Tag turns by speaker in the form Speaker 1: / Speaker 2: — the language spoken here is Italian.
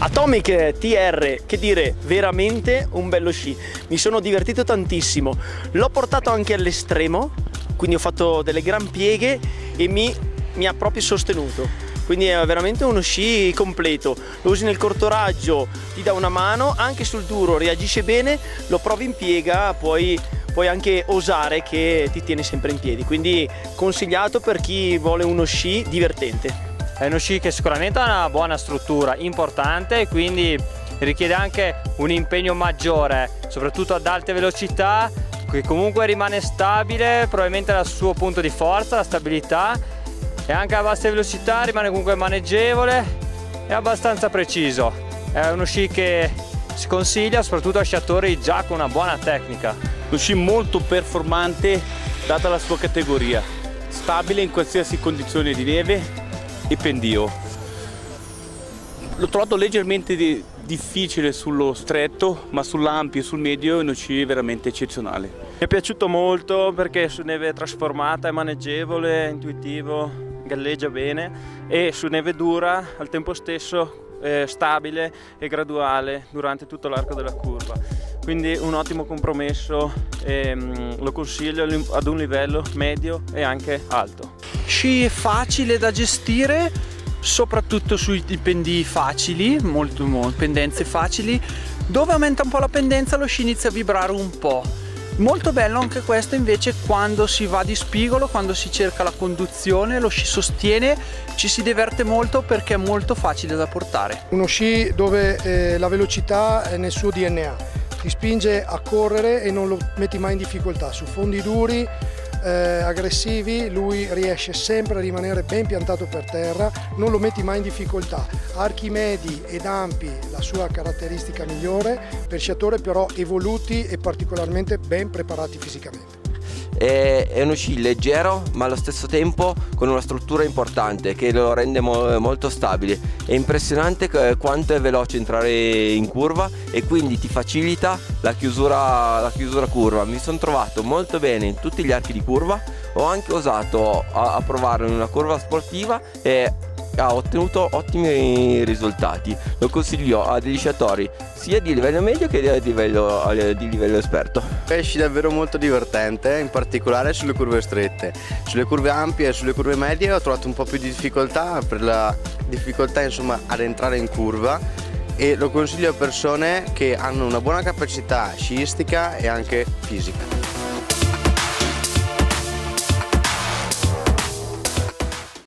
Speaker 1: Atomic TR, che dire, veramente un bello sci. Mi sono divertito tantissimo. L'ho portato anche all'estremo, quindi ho fatto delle gran pieghe e mi ha proprio sostenuto. Quindi è veramente uno sci completo. Lo usi nel corto raggio, ti dà una mano, anche sul duro reagisce bene, lo provi in piega, puoi anche osare che ti tiene sempre in piedi. Quindi consigliato per chi vuole uno sci divertente.
Speaker 2: È uno sci che sicuramente ha una buona struttura, importante, quindi richiede anche un impegno maggiore, soprattutto ad alte velocità, che comunque rimane stabile, probabilmente dal suo punto di forza, la stabilità, e anche a basse velocità rimane comunque maneggevole e abbastanza preciso. È uno sci che si consiglia soprattutto a sciatori già con una buona tecnica.
Speaker 3: Uno sci molto performante data la sua categoria, stabile in qualsiasi condizione di neve e pendio. L'ho trovato leggermente difficile sullo stretto, ma sull'ampio e sul medio è uno sci veramente eccezionale.
Speaker 1: Mi è piaciuto molto perché su neve trasformata è maneggevole, intuitivo, galleggia bene, e su neve dura al tempo stesso stabile e graduale durante tutto l'arco della curva. Quindi un ottimo compromesso e lo consiglio ad un livello medio e anche alto.
Speaker 4: Sci facile da gestire, soprattutto sui pendii facili, molto pendenze facili. Dove aumenta un po' la pendenza lo sci inizia a vibrare un po'. Molto bello anche questo invece quando si va di spigolo, quando si cerca la conduzione, lo sci sostiene, ci si diverte molto perché è molto facile da portare.
Speaker 5: Uno sci dove la velocità è nel suo DNA, ti spinge a correre e non lo metti mai in difficoltà. Su fondi duri, aggressivi, lui riesce sempre a rimanere ben piantato per terra, non lo metti mai in difficoltà. Archi medi ed ampi, la sua caratteristica migliore, per sciatori però evoluti e particolarmente ben preparati fisicamente.
Speaker 6: È uno sci leggero ma allo stesso tempo con una struttura importante che lo rende molto stabile. È impressionante quanto è veloce entrare in curva e quindi ti facilita la chiusura curva. Mi sono trovato molto bene in tutti gli archi di curva, ho anche osato a provarlo in una curva sportiva e ha ottenuto ottimi risultati. Lo consiglio a degli sciatori sia di livello medio che di livello esperto.
Speaker 7: È sci davvero molto divertente, in particolare sulle curve strette. Sulle curve ampie e sulle curve medie ho trovato un po' più di difficoltà, per la difficoltà insomma ad entrare in curva, e lo consiglio a persone che hanno una buona capacità sciistica e anche fisica.